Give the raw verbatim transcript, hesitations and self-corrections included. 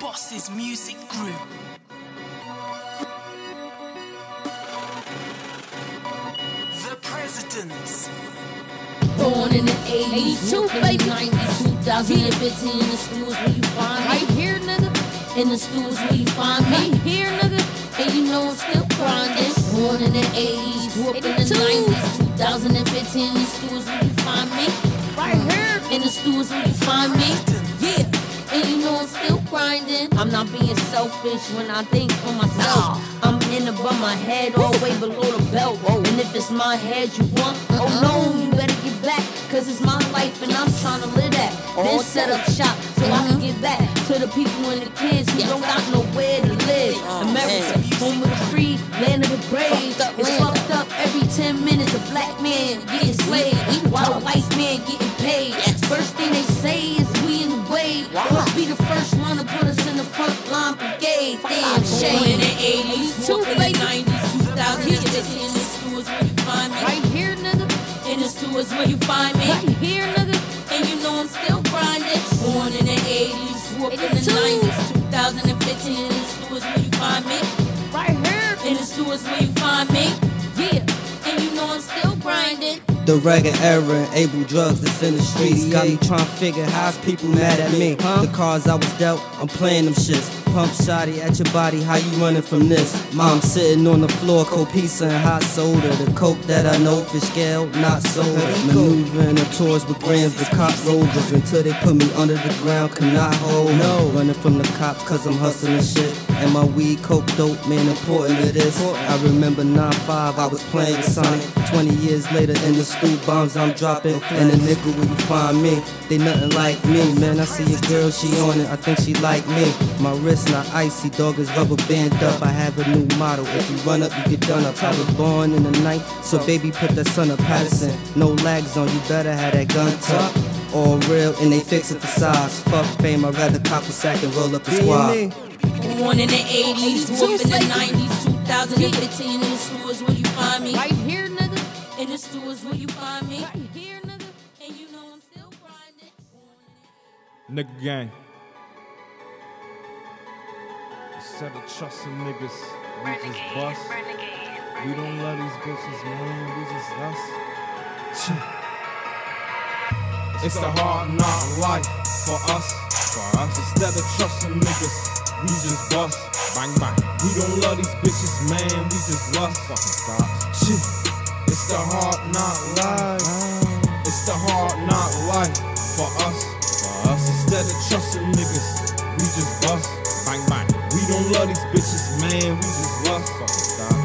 Boss's music group. The Presidents. Born in the eighties, baby, nineties, two thousand fifteen. In the schools where you find me. Right here, nigga. In the schools where you find me. Right here, nigga. And you know I'm still grinding. Born in the eighties, grew up in the nineties, two thousand fifteen. In the schools where you find me. Right here. In the schools where you find me. Yeah. And you know I'm still grinding. I'm not being selfish when I think for myself. I'm in above my head, all the way below the belt. And if it's my head you want, oh no, you better get back. Cause it's my life and I'm trying to live that. Then set up shop so I can get back to the people and the kids who don't got nowhere to live. America, home of the free, land of the brave. It's fucked up every ten minutes. A black man getting slaved while a white man getting paid. First thing they say is we in the way. Must be the first one to put us in the front line brigade. Damn shame. In the eighties, two in the nineties, two thousand fifteen. In the stores where you find me. Right here, nigga. In the stores where you find me. Right here, nigga. And you know I'm still grinding. Born in the eighties, grew up in the nineties, two thousand fifteen. In the stores where you find me. Right here. In the stores where you find me. Yeah. And you know I'm still grinding. The Reagan era and able drugs that's in the streets got me trying to figure how's people mad at me. The cards I was dealt, I'm playing them shits. Pump shotty at your body, how you running from this? Mom sitting on the floor, cold pizza and hot soda. The coke that I know, fish scale, not soda. Maneuvering the tours with grams, the cop rovers until they put me under the ground, cannot hold. No, running from the cops cause I'm hustling shit. And my weed, coke, dope, man, important to this. I remember nine five, I was playing with Sonic. twenty years later in the stool, bombs I'm dropping. And the nigga where you find me, they nothing like me. Man, I see a girl, she on it, I think she like me. My wrist not icy, dog is rubber band up. I have a new model, if you run up, you get done up. I was born in the night, so baby put that son of Patterson. No lags on, you better have that gun tuck. All real, and they fix it for size. Fuck fame, I'd rather cop a sack and roll up a squad. Born in the eighties, grew up in the nineties, two thousand fifteen. In the stores where you find me. Right here, nigga. In the stores where you find me. Right here, nigga. And you know I'm still grinding. Nigga gang. Instead of trusting niggas, we just bust. We don't love these bitches, man. We just us. It's the hard knock life for us. For us. Instead of trusting niggas, we just bust. Bang bang. We don't love these bitches, man. We just lust. Fucking stop. Shit. It's the hard knock life. It's the hard knock life for us. For us. Instead of trusting niggas, we just bust. Bang bang. We don't love these bitches, man. We just lust. Fucking stop.